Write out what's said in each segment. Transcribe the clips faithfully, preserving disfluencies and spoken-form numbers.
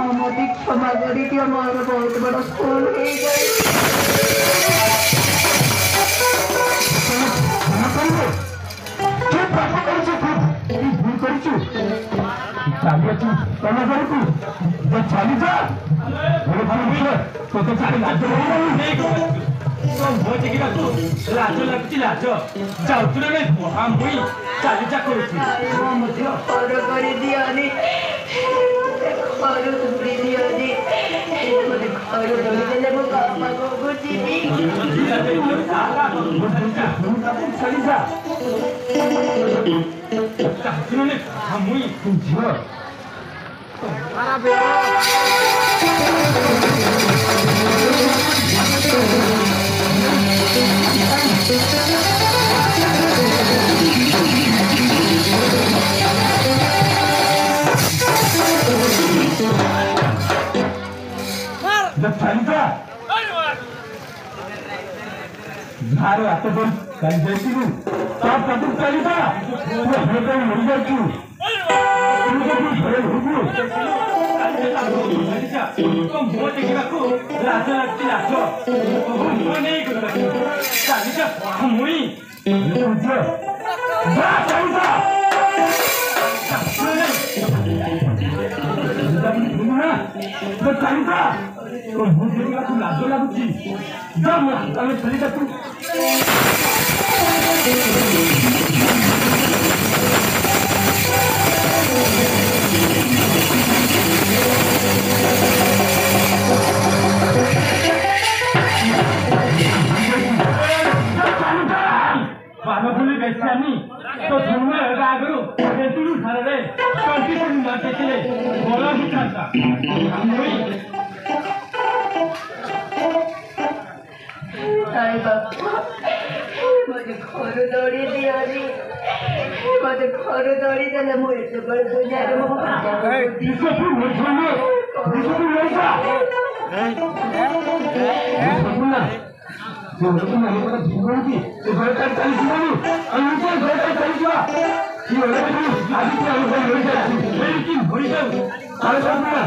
मोदी क्षमा करी दियो मोर बहुत बड़ा स्कूल हो गई लाज लगुच लाज जाऊँ ना हाँ मुई चालीचा कर दियानी घर तुरी दियानी मते घर तुरी देले मो बाबा को गुजीबी चालीचा जाऊँ ना हाँ मुई झियो मारा बे झारो आता पण काही जायची नाही त्या पटून चाली का तुला भेटा मरी जायची लाज लगुच चलीटा तू बाबापुले बेचे आम्ही तो धर्म रागरू तेतुलू ठरले कोणती पण नाते केले बोला विचारता अरे बापा मुझे घर दौड़ी दिया नी मुझे घर दौड़ी देले मो एते बड़ दुनिया रे मो इसको तू मत छोड़ो इसको तू ले जा जो लोग ना ये बड़ा झूठ की ये बड़ा कर चली सुनानी अनुसार बड़ा कर चली जा ये वाला भी आज के अनुसार हो जाए लेकिन हो जाए सारे सब ना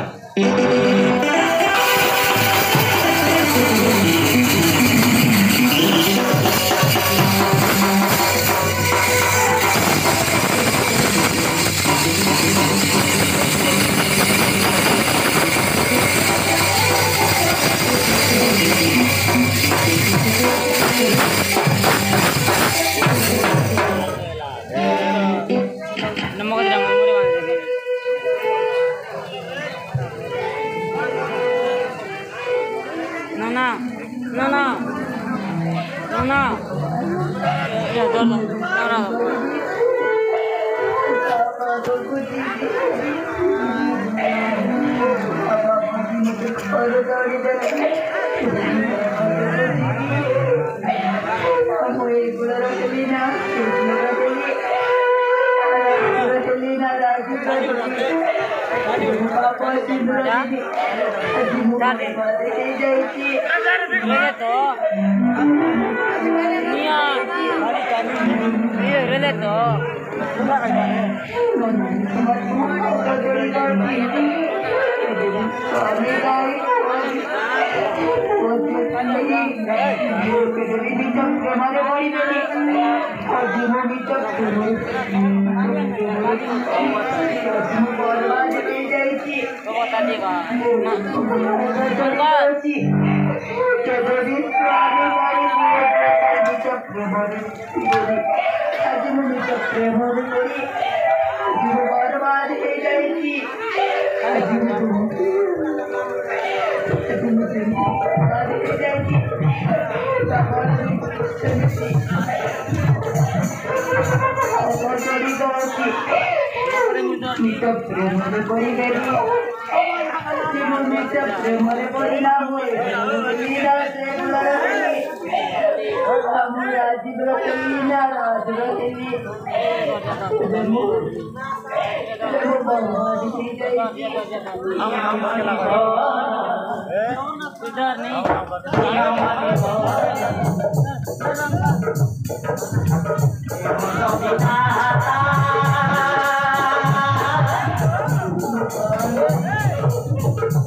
नहीं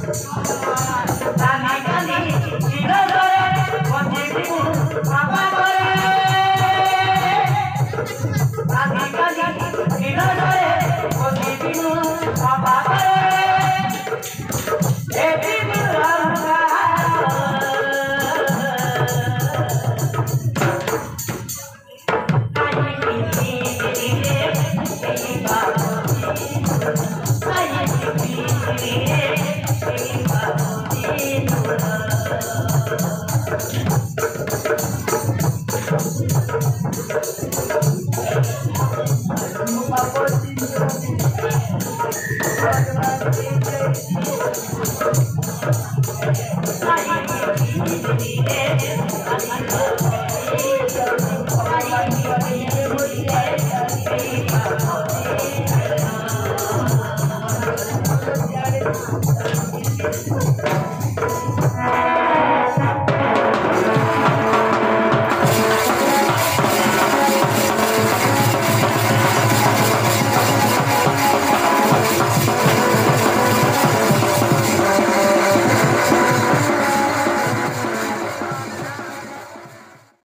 কানি কানি ধরে বসে দিব বাবা করে কানি কানি ধরে বসে দিব বাবা করে এ বিরঙ্গা Thank you.